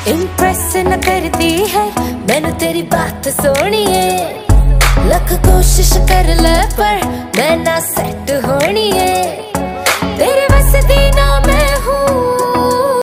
impress न करती है मैनू तेरी बात सोनिए, लख कोशिश कर ले पर मैं ना